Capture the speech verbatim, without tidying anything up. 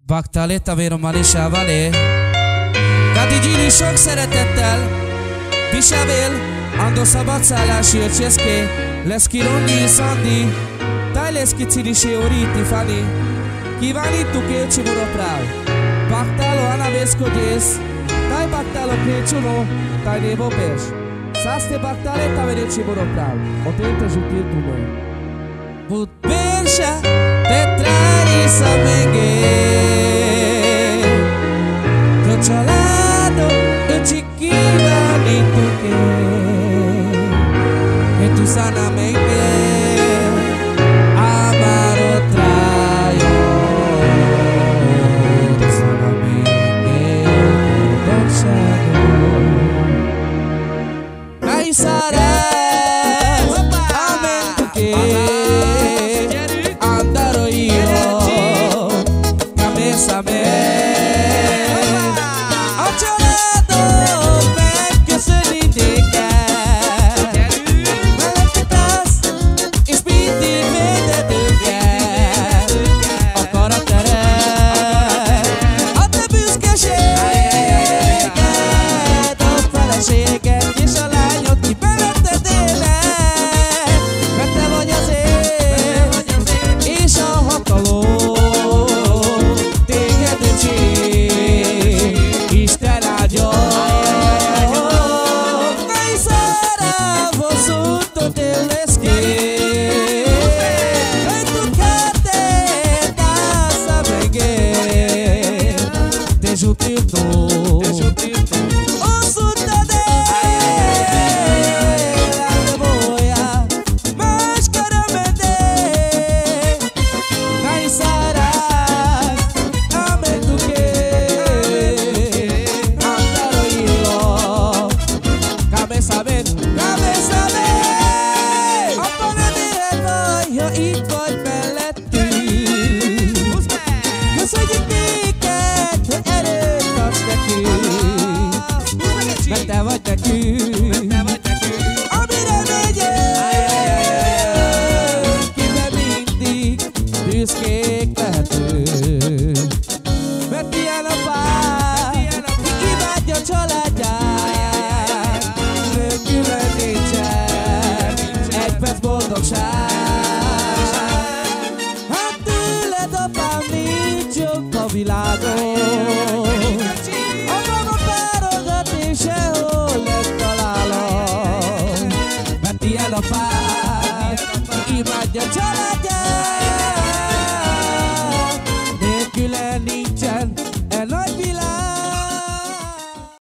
Baktaletta vero Marisha Vale Kati Gili sok szeretettel Pisabel Ando szabadszállási öcsészké Leszki Ronyi Szandi Tajleszki Cirisé Oriti Fani Kívánítjuk Écsi Moroprál Baktalo Anaveszkodész Taj Baktalo Kécsuno Taj Névopés Szászté Baktaletta vero Écsi Moroprál Ott értezsük írtumó Bud Bérse Tetrari Szamengé Csalado, eu te kívánítjuk én, que tu sanamente amaro trajo, tu sanamente boldogságod. Caizarás, amén tu que andaro yo, cabeza me. Hát tőled apám nincs jobb a világon.